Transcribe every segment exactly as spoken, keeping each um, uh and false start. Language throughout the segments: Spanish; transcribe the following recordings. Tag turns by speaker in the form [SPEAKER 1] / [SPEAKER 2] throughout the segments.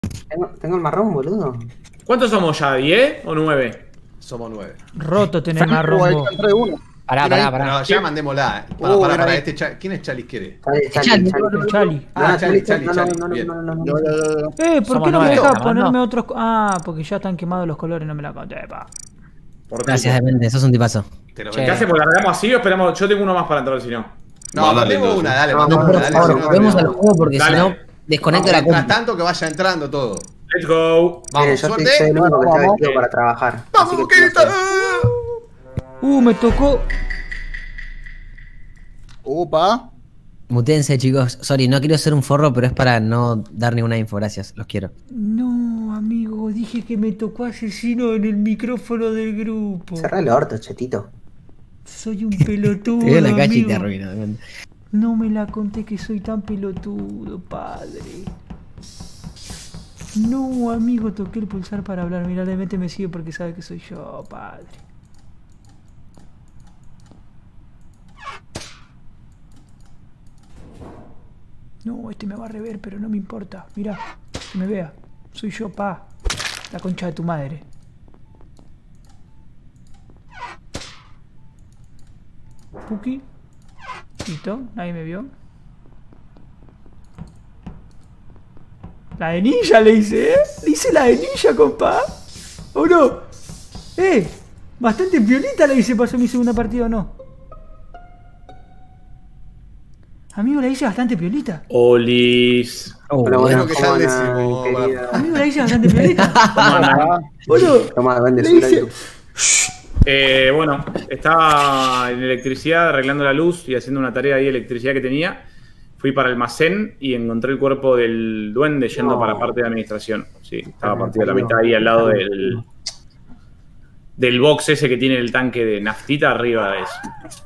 [SPEAKER 1] Tengo, tengo el marrón, boludo.
[SPEAKER 2] ¿Cuántos somos ya? ¿diez o nueve?
[SPEAKER 3] Somos nueve.
[SPEAKER 4] Roto tenés
[SPEAKER 5] Franco,
[SPEAKER 4] marrón
[SPEAKER 5] ahí
[SPEAKER 4] vos.
[SPEAKER 5] entró de uno.
[SPEAKER 6] Pará,
[SPEAKER 5] Mira ahí.
[SPEAKER 6] pará, pará.
[SPEAKER 3] No, ya mandémosla. Para,
[SPEAKER 5] Uh,
[SPEAKER 3] para,
[SPEAKER 5] mira
[SPEAKER 3] para.
[SPEAKER 5] ahí.
[SPEAKER 3] Este Cha- ¿Quién es Chalis quiere?
[SPEAKER 1] Chali,
[SPEAKER 6] Chali,
[SPEAKER 1] Chali,
[SPEAKER 6] no,
[SPEAKER 1] Chali.
[SPEAKER 4] Chali.
[SPEAKER 3] Ah, Chali, Chali,
[SPEAKER 1] no,
[SPEAKER 3] Chali.
[SPEAKER 1] no, no,
[SPEAKER 3] Bien.
[SPEAKER 1] no, no, no, no.
[SPEAKER 5] Yo, yo, yo, yo.
[SPEAKER 4] Eh, ¿por
[SPEAKER 6] Somos
[SPEAKER 4] qué no me
[SPEAKER 6] nueve,
[SPEAKER 4] dejas
[SPEAKER 6] ¿no?
[SPEAKER 4] ponerme otros? Ah, porque ya están quemados los colores, no me la conté, pa.
[SPEAKER 2] Por
[SPEAKER 6] Gracias,
[SPEAKER 2] tipo.
[SPEAKER 6] Demente, sos un tipazo.
[SPEAKER 3] Te lo
[SPEAKER 6] Che.
[SPEAKER 2] ¿Qué hacemos? ¿La regamos así o esperamos? Yo tengo uno más para entrar si no.
[SPEAKER 3] No,
[SPEAKER 7] Mandale,
[SPEAKER 3] mandemos
[SPEAKER 7] entonces.
[SPEAKER 3] una, dale,
[SPEAKER 1] No,
[SPEAKER 3] mandemos
[SPEAKER 6] No, por
[SPEAKER 3] una, dale.
[SPEAKER 6] favor,
[SPEAKER 3] si no,
[SPEAKER 6] juguemos al
[SPEAKER 3] no.
[SPEAKER 6] juego porque
[SPEAKER 2] Dale.
[SPEAKER 6] si no, desconecto
[SPEAKER 3] Vamos,
[SPEAKER 6] la
[SPEAKER 3] mientras
[SPEAKER 6] compu.
[SPEAKER 3] tanto que vaya entrando todo.
[SPEAKER 2] Let's go.
[SPEAKER 1] Miren,
[SPEAKER 3] Vamos,
[SPEAKER 1] yo soy,
[SPEAKER 3] suerte.
[SPEAKER 1] soy el único que está
[SPEAKER 5] Vamos.
[SPEAKER 1] vestido para trabajar. así
[SPEAKER 3] ¡Vamos,
[SPEAKER 1] que
[SPEAKER 3] Boquita!
[SPEAKER 1] no sé.
[SPEAKER 4] Uh, me tocó.
[SPEAKER 5] Upa.
[SPEAKER 6] Mutense, chicos. Sorry, no quiero ser un forro, pero es para no dar ninguna info. Gracias, los quiero.
[SPEAKER 4] No, amigo, dije que me tocó asesino en el micrófono del grupo.
[SPEAKER 1] Cerrá el orto, chetito.
[SPEAKER 4] Soy un pelotudo.
[SPEAKER 6] Te veo en la calle y te
[SPEAKER 4] amigo.
[SPEAKER 6] arruino. Demente.
[SPEAKER 4] No me la conté que soy tan pelotudo, padre. No, amigo, toqué el pulsar para hablar. Mira, Demente me sigue porque sabe que soy yo, padre. No, este me va a rever, pero no me importa. Mira, que me vea. Soy yo, pa. La concha de tu madre. Puki. Listo, nadie me vio. La de ninja le hice, ¿eh? Le hice la de ninja, compa. ¿O no? Eh, bastante piolita le hice, pasó mi segunda partida, ¿o no? Amigo, la hice bastante piolita.
[SPEAKER 2] Olis.
[SPEAKER 6] Oh,
[SPEAKER 1] Hola,
[SPEAKER 6] bueno.
[SPEAKER 3] Creo que ya
[SPEAKER 1] ¿cómo
[SPEAKER 3] el
[SPEAKER 1] andan,
[SPEAKER 3] décimo,
[SPEAKER 1] querida?
[SPEAKER 4] Amigo, la hice bastante piolita.
[SPEAKER 2] ¿Cómo andan?
[SPEAKER 4] Boludo,
[SPEAKER 1] Toma, vende
[SPEAKER 4] le
[SPEAKER 1] su
[SPEAKER 4] hice...
[SPEAKER 1] like.
[SPEAKER 2] Eh, bueno, estaba en electricidad arreglando la luz y haciendo una tarea ahí de electricidad que tenía. Fui para el almacén y encontré el cuerpo del duende yendo
[SPEAKER 1] No.
[SPEAKER 2] para parte de administración. Sí, estaba
[SPEAKER 1] Ah,
[SPEAKER 2] partido a la
[SPEAKER 1] no.
[SPEAKER 2] mitad ahí al lado del, del box ese que tiene el tanque de naftita arriba de eso.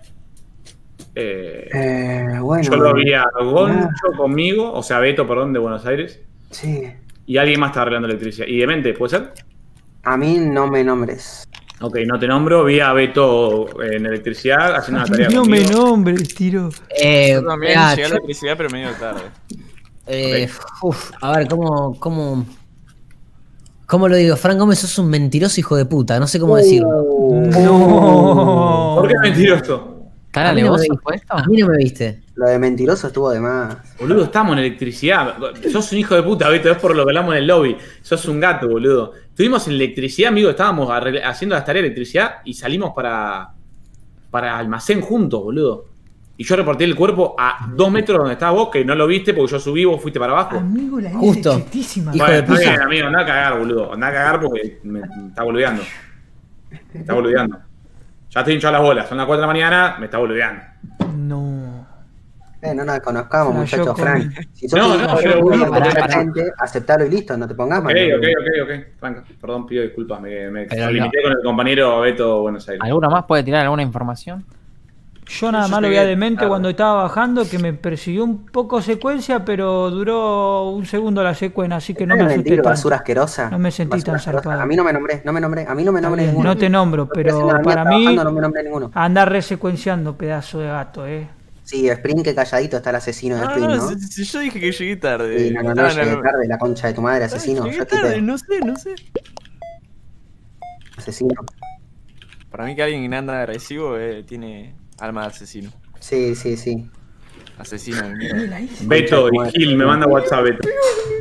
[SPEAKER 2] Eh,
[SPEAKER 1] Eh, bueno.
[SPEAKER 2] yo lo vi a Goncho conmigo, o sea, Beto, perdón, de Buenos Aires.
[SPEAKER 1] Sí.
[SPEAKER 2] Y alguien más estaba arreglando electricidad. ¿Y Demente, puede ser?
[SPEAKER 1] A mí no me nombres.
[SPEAKER 2] Ok, no te nombro. Vi a Beto en electricidad haciendo una tarea
[SPEAKER 4] No me
[SPEAKER 2] conmigo.
[SPEAKER 4] nombres, tiro.
[SPEAKER 6] Eh,
[SPEAKER 8] Yo también
[SPEAKER 6] mirá,
[SPEAKER 8] llegué a
[SPEAKER 6] yo-
[SPEAKER 8] la electricidad, pero medio tarde.
[SPEAKER 6] eh, uf, a ver, ¿cómo, cómo, ¿cómo lo digo? Frank Gómez, sos un mentiroso hijo de puta. No sé cómo decirlo.
[SPEAKER 4] No.
[SPEAKER 2] ¿Por qué es mentiroso?
[SPEAKER 6] A
[SPEAKER 8] ¿Cara
[SPEAKER 6] mí no me
[SPEAKER 8] negocio
[SPEAKER 6] viste.
[SPEAKER 8] fue esto?
[SPEAKER 6] A mí no me viste.
[SPEAKER 1] Lo de mentiroso estuvo de más.
[SPEAKER 2] Boludo, estamos en electricidad. Sos un hijo de puta, Beto. Es por lo que hablamos en el lobby. Sos un gato, boludo. Estuvimos en electricidad, amigo. Estábamos arregl- haciendo las tareas de electricidad y salimos para, para almacén juntos, boludo. Y yo repartí el cuerpo a dos metros donde estabas vos, que no lo viste porque yo subí, vos fuiste para abajo.
[SPEAKER 4] Amigo, la hice
[SPEAKER 6] Justo.
[SPEAKER 4] chetísima.
[SPEAKER 6] Hijo
[SPEAKER 2] Bueno,
[SPEAKER 6] de
[SPEAKER 2] está
[SPEAKER 6] puta.
[SPEAKER 2] bien, amigo. Andá a cagar, boludo. Andá a cagar porque me, me está boludeando. Me está boludeando. Ya estoy hinchado las bolas. Son las cuatro de la mañana, me está boludeando.
[SPEAKER 4] No.
[SPEAKER 1] Eh, no nos conozcamos,
[SPEAKER 4] Flasheó
[SPEAKER 1] muchachos,
[SPEAKER 4] con-
[SPEAKER 1] Frank. Si sos
[SPEAKER 2] No,
[SPEAKER 1] un
[SPEAKER 2] no,
[SPEAKER 1] hijo
[SPEAKER 2] pero,
[SPEAKER 1] de
[SPEAKER 2] boludo,
[SPEAKER 1] puta,
[SPEAKER 6] pará,
[SPEAKER 1] mucha
[SPEAKER 6] pará.
[SPEAKER 1] gente, aceptalo y listo, no te pongas
[SPEAKER 2] Ok,
[SPEAKER 1] mal.
[SPEAKER 2] ok, ok, ok. Franco, perdón, pido disculpas. Me, me
[SPEAKER 6] Pero
[SPEAKER 2] limité con el compañero Beto Buenos Aires.
[SPEAKER 8] ¿Alguno más puede tirar alguna información?
[SPEAKER 4] Yo nada
[SPEAKER 2] Yo
[SPEAKER 4] más lo vi
[SPEAKER 2] llegué
[SPEAKER 4] a Demente
[SPEAKER 2] tarde.
[SPEAKER 4] cuando estaba bajando, que me persiguió un poco secuencia, pero duró un segundo la secuencia, así que no me
[SPEAKER 1] ¿Sabes
[SPEAKER 4] asusté
[SPEAKER 1] mentir,
[SPEAKER 4] tanto.
[SPEAKER 1] basura asquerosa?
[SPEAKER 4] No me sentí
[SPEAKER 1] Basura
[SPEAKER 4] tan
[SPEAKER 1] asquerosa.
[SPEAKER 4] zarpado.
[SPEAKER 1] A mí no me nombré, no me nombré, a mí no me nombré
[SPEAKER 4] Está bien,
[SPEAKER 1] ninguno.
[SPEAKER 4] no te nombro,
[SPEAKER 1] Yo estoy haciendo
[SPEAKER 4] pero
[SPEAKER 1] la mía
[SPEAKER 4] para mí
[SPEAKER 1] trabajando, no me nombré ninguno.
[SPEAKER 4] anda resecuenciando, pedazo de gato, eh.
[SPEAKER 1] Sí, Spring, que calladito está el asesino de
[SPEAKER 8] No,
[SPEAKER 1] Spring,
[SPEAKER 8] no,
[SPEAKER 1] ¿no?
[SPEAKER 8] si, si yo dije que llegué tarde.
[SPEAKER 1] Sí, no, no, no,
[SPEAKER 8] Ah,
[SPEAKER 1] llegué
[SPEAKER 8] no.
[SPEAKER 1] tarde, la concha de tu madre, asesino.
[SPEAKER 8] Llegué
[SPEAKER 1] Yo
[SPEAKER 8] tarde,
[SPEAKER 1] quité,
[SPEAKER 8] no sé, no sé.
[SPEAKER 1] asesino.
[SPEAKER 8] Para mí que alguien anda agresivo eh, tiene alma de asesino.
[SPEAKER 1] Sí, sí, sí.
[SPEAKER 8] Asesino de
[SPEAKER 4] Eh,
[SPEAKER 8] mierda.
[SPEAKER 4] la hice.
[SPEAKER 2] Beto
[SPEAKER 1] Concha de tu
[SPEAKER 2] y
[SPEAKER 1] madre.
[SPEAKER 2] Gil me manda WhatsApp, Beto.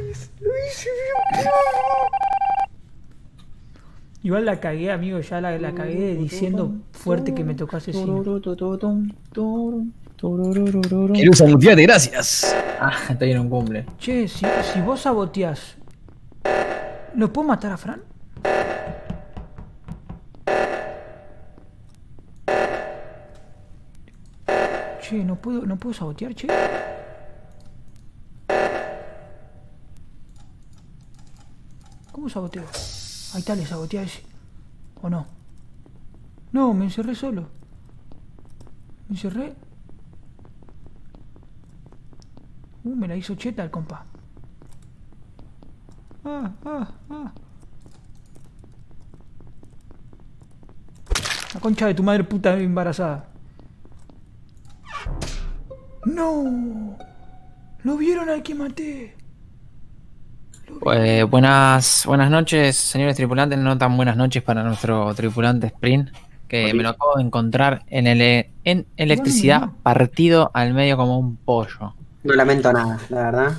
[SPEAKER 4] Igual la cagué, amigo, ya la, la cagué diciendo fuerte que me tocó asesino.
[SPEAKER 6] Querusa, muteate, gracias.
[SPEAKER 8] Ah, estoy en un cumple.
[SPEAKER 4] Che, si, si vos saboteás, ¿lo puedo matar a Fran? Che, no puedo, no puedo sabotear, che. ¿Cómo saboteo? Ahí está, le sabotea ese. ¿O no? No, me encerré solo. Me encerré. Uh, me la hizo cheta el compa. Ah, ah, ah. La concha de tu madre puta embarazada. ¡No! ¿Lo vieron al que maté?
[SPEAKER 5] Eh, buenas, buenas noches, señores tripulantes. No tan buenas noches para nuestro tripulante Sprint, que
[SPEAKER 2] Oli.
[SPEAKER 5] me lo acabo de encontrar en, ele en electricidad, partido al medio como un pollo.
[SPEAKER 1] No lamento nada, la verdad.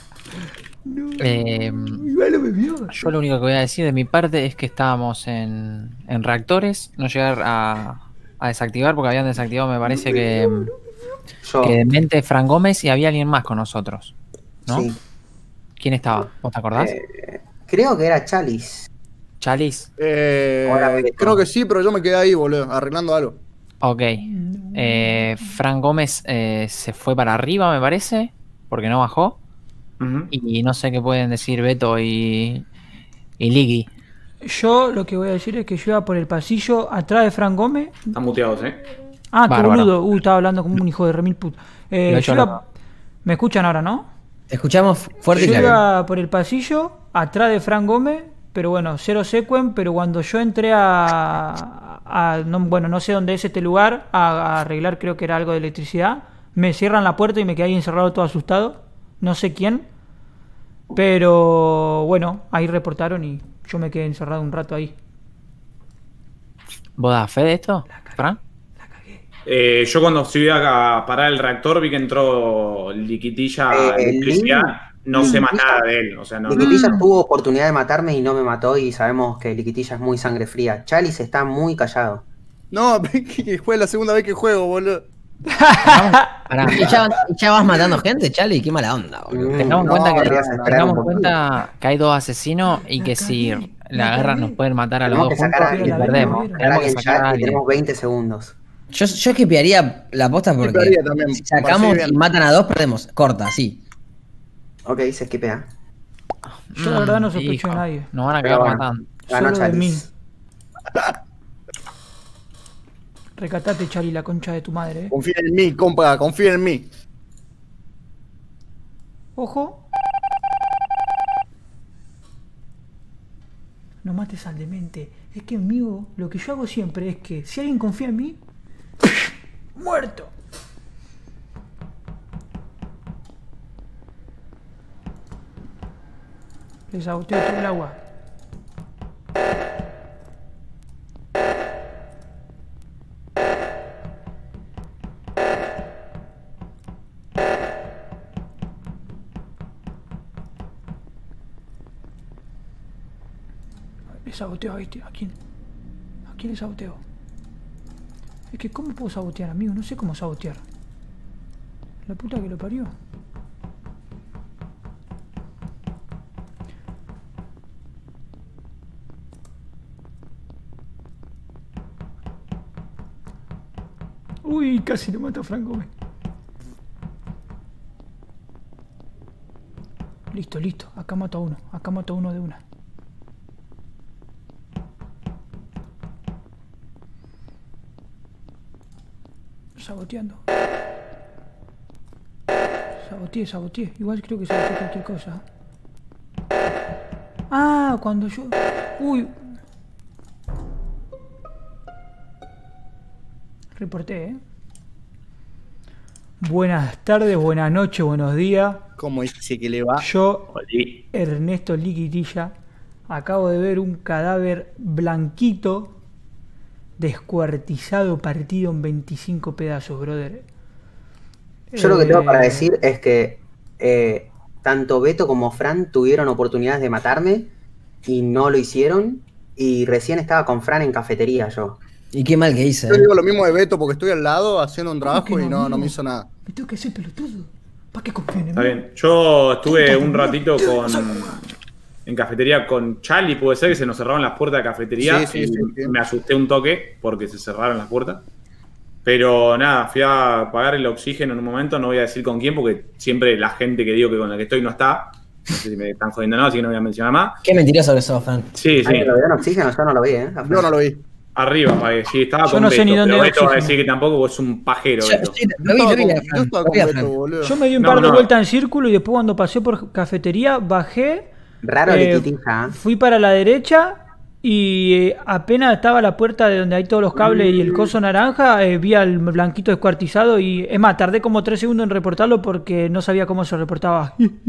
[SPEAKER 5] Eh,
[SPEAKER 4] Igual lo bebió.
[SPEAKER 5] yo lo único que voy a decir de mi parte es que estábamos en, en reactores, no llegar a, a desactivar porque habían desactivado, me parece que,
[SPEAKER 1] Yo,
[SPEAKER 5] que de mente Fran Gómez y había alguien más con nosotros, ¿no?
[SPEAKER 1] sí.
[SPEAKER 5] ¿Quién estaba? ¿Vos te acordás?
[SPEAKER 1] Eh, creo que era Chalis.
[SPEAKER 5] Chalis.
[SPEAKER 7] Eh,
[SPEAKER 1] Ahora Beto.
[SPEAKER 7] creo que sí, pero yo me quedé ahí, boludo, arreglando algo.
[SPEAKER 5] Ok. Eh, Fran Gómez eh, se fue para arriba, me parece, porque no bajó.
[SPEAKER 2] Ujú.
[SPEAKER 5] Y no sé qué pueden decir Beto y, y Ligi.
[SPEAKER 4] Yo lo que voy a decir es que yo iba por el pasillo atrás de Fran Gómez.
[SPEAKER 2] Están muteados, ¿eh?
[SPEAKER 4] Ah, qué
[SPEAKER 5] Bárbaro.
[SPEAKER 4] boludo. Uh, estaba hablando como un hijo de remil put. Eh,
[SPEAKER 5] Lo he
[SPEAKER 4] yo
[SPEAKER 5] hecho
[SPEAKER 4] iba- ¿Me escuchan ahora, no?
[SPEAKER 6] Te escuchamos fuerte y
[SPEAKER 4] Yo
[SPEAKER 6] claro.
[SPEAKER 4] iba por el pasillo atrás de Fran Gómez, pero bueno, cero sequen, pero cuando yo entré a, a- no, bueno, no sé dónde es este lugar, a, a arreglar, creo que era algo de electricidad, me cierran la puerta y me quedé ahí encerrado todo asustado, no sé quién, pero bueno, ahí reportaron y yo me quedé encerrado un rato ahí.
[SPEAKER 5] ¿Vos das fe de esto, Fran?
[SPEAKER 2] Eh, yo cuando fui a parar el reactor vi que entró Liquitilla a
[SPEAKER 1] Eh,
[SPEAKER 2] electricidad.
[SPEAKER 1] Lin-
[SPEAKER 2] No sé más nada de él. O sea, no, no.
[SPEAKER 1] Liquitilla tuvo oportunidad de matarme y no me mató y sabemos que Liquitilla es muy sangre fría. Chalis está muy callado.
[SPEAKER 7] No, que fue la segunda vez que juego, boludo.
[SPEAKER 6] Pará, ¿y ya, y ya vas matando gente, Charlie? Qué mala onda, boludo.
[SPEAKER 1] Mm,
[SPEAKER 5] Tengamos en
[SPEAKER 1] no,
[SPEAKER 5] cuenta, que,
[SPEAKER 1] querías esperar
[SPEAKER 5] tengamos
[SPEAKER 1] un
[SPEAKER 5] en
[SPEAKER 1] poquito.
[SPEAKER 5] cuenta que hay dos asesinos y que si la guerra nos pueden matar a los
[SPEAKER 1] Tenemos
[SPEAKER 5] dos
[SPEAKER 1] que sacar
[SPEAKER 5] juntos
[SPEAKER 1] a
[SPEAKER 5] y
[SPEAKER 1] alguien.
[SPEAKER 5] perdemos.
[SPEAKER 4] Sacar a
[SPEAKER 5] Tenemos que
[SPEAKER 1] Alguien
[SPEAKER 5] sacar a
[SPEAKER 1] chat y
[SPEAKER 5] alguien.
[SPEAKER 1] tenemos veinte segundos.
[SPEAKER 6] Yo, yo esquipearía la posta porque
[SPEAKER 7] Esquipearía también,
[SPEAKER 6] si sacamos
[SPEAKER 7] parece
[SPEAKER 6] y
[SPEAKER 7] bien.
[SPEAKER 6] matan a dos, perdemos. Corta, sí.
[SPEAKER 1] Ok, se esquipea.
[SPEAKER 4] Yo la verdad no
[SPEAKER 5] Mm,
[SPEAKER 4] sospecho
[SPEAKER 5] hijo,
[SPEAKER 4] de nadie,
[SPEAKER 5] Nos van a
[SPEAKER 1] Pero
[SPEAKER 5] quedar
[SPEAKER 1] bueno.
[SPEAKER 5] matando.
[SPEAKER 1] Ganó
[SPEAKER 4] solo de mí.
[SPEAKER 1] Chalis.
[SPEAKER 4] Recatate, Chari, la concha de tu madre, eh.
[SPEAKER 7] Confía en mí, compa, confía en mí.
[SPEAKER 4] Ojo. No mates al demente. Es que, amigo, lo que yo hago siempre es que si alguien confía en mí, muerto. Le saboteo todo el agua. Le saboteo a este. ¿A quién? ¿A quién le saboteo? Es que, ¿cómo puedo sabotear, amigo? No sé cómo sabotear. La puta que lo parió. Uy, casi lo mató a Frank Gómez. Listo, listo. Acá mato a uno. Acá mato a uno de una. Saboteando. Saboteé, saboteé. Igual creo que saboteé cualquier cosa. Ah, cuando yo... Uy. Reporté, ¿eh? Buenas tardes, buenas noches, buenos días.
[SPEAKER 7] ¿Cómo dice que le va?
[SPEAKER 4] Yo,
[SPEAKER 2] Oli.
[SPEAKER 4] Ernesto Liquitilla, acabo de ver un cadáver blanquito, descuartizado, partido en veinticinco pedazos, brother.
[SPEAKER 1] Yo lo que tengo para
[SPEAKER 4] Eh,
[SPEAKER 1] decir es que eh, tanto Beto como Fran tuvieron oportunidades de matarme y no lo hicieron. Y recién estaba con Fran en cafetería yo.
[SPEAKER 6] Y qué mal que hice,
[SPEAKER 7] Yo
[SPEAKER 6] eh.
[SPEAKER 7] digo lo mismo de Beto porque estoy al lado haciendo un
[SPEAKER 4] ¿cómo
[SPEAKER 7] trabajo
[SPEAKER 4] que
[SPEAKER 7] y no, no
[SPEAKER 4] amigo?
[SPEAKER 7] me hizo nada.
[SPEAKER 4] Me tengo que hacer pelotudo. ¿Para qué confían en
[SPEAKER 2] Está
[SPEAKER 4] mí?
[SPEAKER 2] bien. Yo estuve un ratito con en cafetería con Charlie, puede ser que se nos cerraron las puertas de cafetería.
[SPEAKER 7] Sí, sí,
[SPEAKER 2] y
[SPEAKER 7] sí, sí.
[SPEAKER 2] Me asusté un toque porque se cerraron las puertas. Pero nada, fui a apagar el oxígeno en un momento, no voy a decir con quién, porque siempre la gente que digo que con la que estoy no está. No sé si me están jodiendo o no, así que no voy a mencionar más.
[SPEAKER 6] Qué mentiroso que sos, Fran.
[SPEAKER 2] Sí, sí.
[SPEAKER 1] ¿Alguien lo vio en oxígeno? Yo no lo vi, ¿eh? A Fran.
[SPEAKER 7] Yo no lo vi.
[SPEAKER 2] Arriba, apagué. Sí, estaba
[SPEAKER 4] Yo
[SPEAKER 2] con
[SPEAKER 4] no sé
[SPEAKER 2] Beto,
[SPEAKER 4] ni dónde
[SPEAKER 2] pero
[SPEAKER 4] hay
[SPEAKER 2] Beto va a
[SPEAKER 4] oxígeno.
[SPEAKER 2] decir que tampoco, vos es un pajero,
[SPEAKER 6] Yo-
[SPEAKER 2] Beto.
[SPEAKER 6] sí, lo vi,
[SPEAKER 7] Yo
[SPEAKER 6] lo vi,
[SPEAKER 7] estaba
[SPEAKER 6] a
[SPEAKER 7] con-
[SPEAKER 6] Fran.
[SPEAKER 7] yo estaba
[SPEAKER 6] Lo vi a
[SPEAKER 7] con
[SPEAKER 6] Fran.
[SPEAKER 7] Beto, boludo.
[SPEAKER 4] Yo me di un
[SPEAKER 2] No,
[SPEAKER 4] par de
[SPEAKER 2] no.
[SPEAKER 4] vueltas en círculo y después cuando pasé por cafetería bajé,
[SPEAKER 1] Raro
[SPEAKER 4] Eh,
[SPEAKER 1] Liquitilla.
[SPEAKER 4] fui para la derecha y eh, apenas estaba la puerta de donde hay todos los cables y el coso naranja, eh, vi al blanquito descuartizado y es más, tardé como tres segundos en reportarlo porque no sabía cómo se reportaba.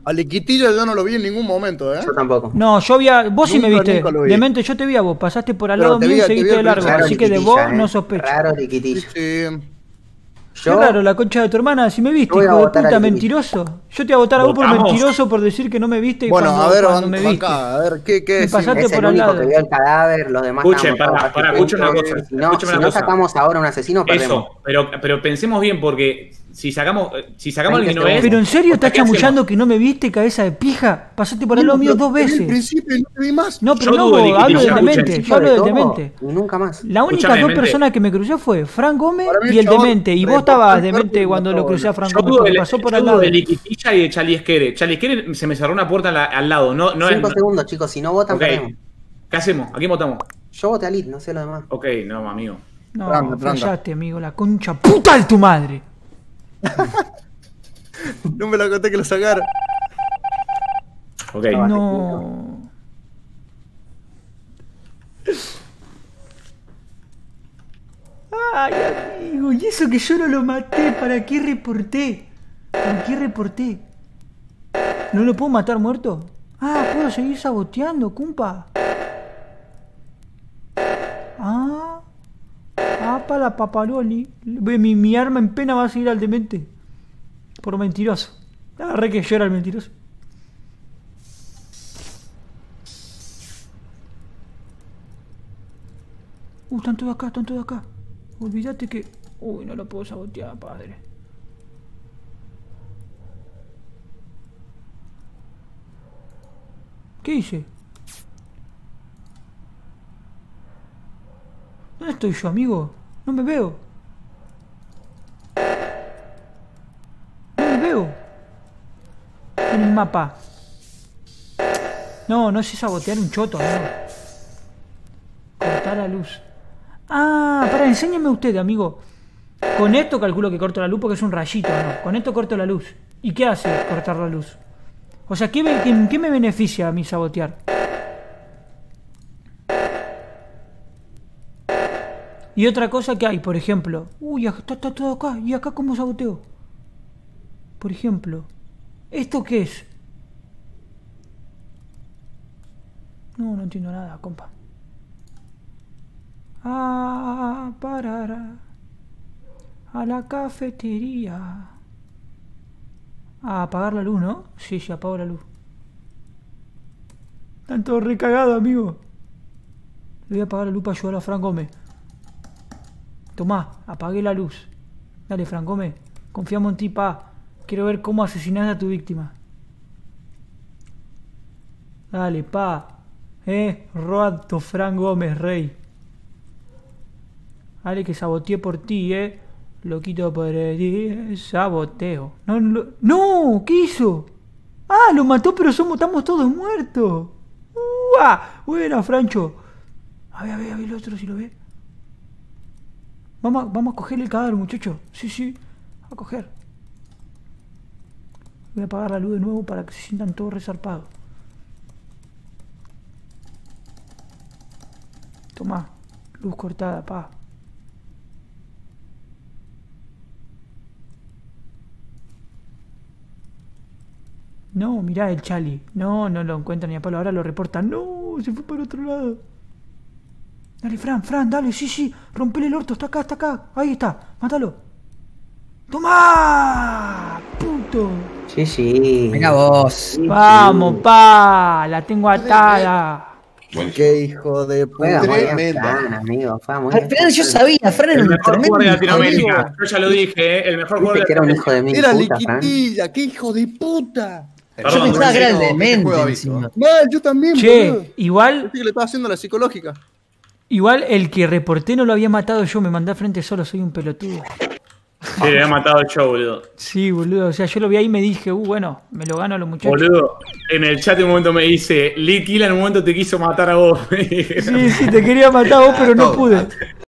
[SPEAKER 7] A Liquitilla yo no lo vi en ningún momento, ¿eh?
[SPEAKER 1] Yo tampoco.
[SPEAKER 4] No, yo vi a... Vos sí me
[SPEAKER 7] Nunca,
[SPEAKER 4] viste.
[SPEAKER 7] nunca lo vi.
[SPEAKER 4] Demente, yo te vi a vos. Pasaste por al
[SPEAKER 7] Pero
[SPEAKER 4] lado
[SPEAKER 7] te
[SPEAKER 4] mío
[SPEAKER 7] vi-
[SPEAKER 4] y
[SPEAKER 7] te
[SPEAKER 4] seguiste
[SPEAKER 7] vi
[SPEAKER 4] de
[SPEAKER 7] al
[SPEAKER 4] largo.
[SPEAKER 1] Raro
[SPEAKER 4] Así que de
[SPEAKER 1] Liquitilla,
[SPEAKER 4] vos
[SPEAKER 1] eh.
[SPEAKER 4] no sospecho.
[SPEAKER 1] Raro Liquitilla.
[SPEAKER 7] Sí.
[SPEAKER 4] Qué
[SPEAKER 1] Yo,
[SPEAKER 4] raro, la concha de tu hermana. Si me viste,
[SPEAKER 1] Yo voy a
[SPEAKER 4] hijo de
[SPEAKER 1] votar a
[SPEAKER 4] puta,
[SPEAKER 1] Liquitilla.
[SPEAKER 4] mentiroso. Yo te voy a votar a vos por
[SPEAKER 2] ¿Votamos?
[SPEAKER 4] mentiroso por decir que no me viste y
[SPEAKER 7] Bueno,
[SPEAKER 4] cuando,
[SPEAKER 7] a ver,
[SPEAKER 4] cuando
[SPEAKER 7] van,
[SPEAKER 4] me
[SPEAKER 7] van
[SPEAKER 4] viste.
[SPEAKER 7] acá, a ver, ¿qué, qué
[SPEAKER 4] Me pasaste
[SPEAKER 1] es
[SPEAKER 4] por
[SPEAKER 1] el
[SPEAKER 4] al
[SPEAKER 1] único
[SPEAKER 4] lado.
[SPEAKER 1] que vio el cadáver, los demás
[SPEAKER 2] Escuchen,
[SPEAKER 1] estábamos
[SPEAKER 2] pará,
[SPEAKER 1] todos
[SPEAKER 2] pará,
[SPEAKER 1] casi
[SPEAKER 2] escuchen una
[SPEAKER 1] juntos.
[SPEAKER 2] cosa,
[SPEAKER 1] Si no,
[SPEAKER 2] escuchen
[SPEAKER 1] si
[SPEAKER 2] una
[SPEAKER 1] no
[SPEAKER 2] cosa.
[SPEAKER 1] sacamos ahora un asesino, perdemos.
[SPEAKER 2] Eso, pero, pero pensemos bien, porque si sacamos, si sacamos al que no
[SPEAKER 1] veinte
[SPEAKER 2] es.
[SPEAKER 4] Pero en serio
[SPEAKER 2] o sea,
[SPEAKER 4] estás
[SPEAKER 2] ¿qué hacemos?
[SPEAKER 4] chamullando que no me viste, cabeza de pija. Pasaste por al lado mío
[SPEAKER 7] Pero
[SPEAKER 4] dos
[SPEAKER 7] te vi al
[SPEAKER 4] veces.
[SPEAKER 7] principio y no te vi más.
[SPEAKER 4] No, pero
[SPEAKER 2] Yo
[SPEAKER 4] no,
[SPEAKER 2] dudo de
[SPEAKER 4] hablo
[SPEAKER 2] Liquitilla,
[SPEAKER 4] del
[SPEAKER 2] escuchen.
[SPEAKER 4] demente. Yo hablo
[SPEAKER 1] De
[SPEAKER 4] del
[SPEAKER 1] todo,
[SPEAKER 4] demente.
[SPEAKER 1] y nunca más.
[SPEAKER 4] La única
[SPEAKER 2] Escúchame,
[SPEAKER 4] dos
[SPEAKER 2] Demente.
[SPEAKER 4] personas que me crucé fue Fran Gómez
[SPEAKER 7] Para mí el
[SPEAKER 4] y el
[SPEAKER 7] chabón
[SPEAKER 4] demente. Y vos
[SPEAKER 7] reportó
[SPEAKER 4] estabas
[SPEAKER 7] el cuerpo
[SPEAKER 4] demente
[SPEAKER 7] y
[SPEAKER 4] cuando
[SPEAKER 7] mató
[SPEAKER 4] lo
[SPEAKER 7] a
[SPEAKER 4] crucé a Fran
[SPEAKER 2] Yo
[SPEAKER 4] Gómez.
[SPEAKER 2] dudo
[SPEAKER 4] Porque
[SPEAKER 2] de,
[SPEAKER 4] pasó por
[SPEAKER 2] yo
[SPEAKER 4] al
[SPEAKER 2] dudo
[SPEAKER 4] lado.
[SPEAKER 2] de Liquitilla y de Chalisquere. Chalisquere se me cerró una puerta al, al lado. No, no
[SPEAKER 1] Cinco
[SPEAKER 2] es.
[SPEAKER 1] segundos, chicos. Si no votan,
[SPEAKER 2] Ok.
[SPEAKER 1] perdemos.
[SPEAKER 2] ¿Qué hacemos? ¿A quién votamos?
[SPEAKER 1] Yo voté a Lit, no sé lo demás.
[SPEAKER 2] Ok, no, amigo.
[SPEAKER 4] No,
[SPEAKER 7] Tranca, tranca.
[SPEAKER 4] fallaste, amigo. La concha puta de tu madre.
[SPEAKER 7] No me la conté que lo sacaron.
[SPEAKER 2] Ok.
[SPEAKER 4] No. Ay, amigo, y eso que yo no lo maté, ¿para qué reporté? ¿Para qué reporté? ¿No lo puedo matar muerto? Ah, puedo seguir saboteando, cumpa. Ah. Ah, para la papaloli. Mi, mi arma en pena va a seguir al demente. Por mentiroso. Ah, re que yo era el mentiroso. Uh, están todos acá, están todos acá. Olvídate que... Uy, no lo puedo sabotear, padre. ¿Qué hice? ¿Dónde estoy yo, amigo? No me veo. No me veo. En el mapa. No, no sé sabotear un choto, amigo. Cortar la luz. Ah, para, enséñame usted, amigo. Con esto calculo que corto la luz porque es un rayito, ¿no? Con esto corto la luz. ¿Y qué hace cortar la luz? O sea, ¿qué me, qué, qué me beneficia a mí sabotear? Y otra cosa que hay, por ejemplo. Uy, está, está todo acá. ¿Y acá cómo saboteo? Por ejemplo. ¿Esto qué es? No, no entiendo nada, compa. Ah, parará. A la cafetería. A apagar la luz, ¿no? Sí, sí, apago la luz. Están todos recagados, amigo. Le voy a apagar la luz para ayudar a Fran Gómez. Tomá, apagué la luz. Dale, Fran Gómez. Confiamos en ti, pa. Quiero ver cómo asesinás a tu víctima. Dale, pa. Eh, Roberto Fran Gómez, rey. Dale que saboteé por ti, eh. Loquito por el saboteo. No, no, no, ¿qué hizo? Ah, lo mató, pero somos, estamos todos muertos. ¡Uah! Buena, Francho. A ver, a ver, a ver el otro si lo ve. Vamos a, vamos a coger el cadáver, muchacho. Sí, sí, a coger. Voy a apagar la luz de nuevo para que se sientan todos resarpados. Tomá, luz cortada, pa. No, mirá el Chali. No, no lo encuentran ni a palo. Ahora lo reportan. No, se fue para otro lado. Dale, Fran, Fran, dale, sí, sí. Rompele el orto, está acá, está acá. Ahí está, mátalo. ¡Tomá! ¡Puto!
[SPEAKER 1] Sí, sí.
[SPEAKER 6] Mira vos.
[SPEAKER 1] Sí,
[SPEAKER 4] Vamos,
[SPEAKER 1] sí.
[SPEAKER 4] pa. La tengo atada.
[SPEAKER 7] Qué hijo de
[SPEAKER 1] Juega
[SPEAKER 7] puta.
[SPEAKER 1] muy bien,
[SPEAKER 3] Tremenda.
[SPEAKER 1] Fran, amigo. Fue muy
[SPEAKER 6] Al
[SPEAKER 1] bien.
[SPEAKER 6] final yo sabía, Fran era
[SPEAKER 2] El
[SPEAKER 6] un
[SPEAKER 2] mejor
[SPEAKER 6] tremendo
[SPEAKER 2] jugador de
[SPEAKER 6] hijo de
[SPEAKER 2] Latinoamérica.
[SPEAKER 6] puta.
[SPEAKER 2] Yo ya lo dije, ¿eh? El mejor jugador
[SPEAKER 1] Viste
[SPEAKER 2] de
[SPEAKER 1] que era un hijo de mil
[SPEAKER 7] Era
[SPEAKER 1] puta, Fran.
[SPEAKER 7] Liquitilla, qué hijo de puta.
[SPEAKER 6] Yo
[SPEAKER 2] Perdón,
[SPEAKER 6] pensaba que era el
[SPEAKER 3] Francisco, ¿qué
[SPEAKER 6] demente
[SPEAKER 3] juego ha visto?
[SPEAKER 6] encima.
[SPEAKER 7] Mal, yo también, boludo.
[SPEAKER 4] Che, igual,
[SPEAKER 7] Pensé que le estaba haciendo la psicológica.
[SPEAKER 4] igual el que reporté no lo había matado yo. Me mandé al frente solo, soy un pelotudo.
[SPEAKER 2] Sí, le había matado el show, boludo.
[SPEAKER 4] Sí, boludo. O sea, yo lo vi ahí y me dije, uh, bueno, me lo gano a los muchachos.
[SPEAKER 2] Boludo, en el chat en un momento me dice, Lee Killa en un momento te quiso matar a vos.
[SPEAKER 4] Sí, sí, te quería matar a vos, pero no
[SPEAKER 3] Todo.
[SPEAKER 4] pude.